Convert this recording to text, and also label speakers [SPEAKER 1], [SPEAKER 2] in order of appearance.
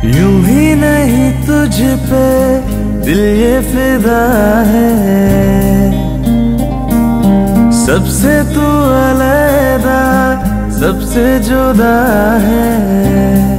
[SPEAKER 1] यूं ही नहीं तुझ पे दिल ये फिदा है, सबसे तू अलग सबसे जुदा है।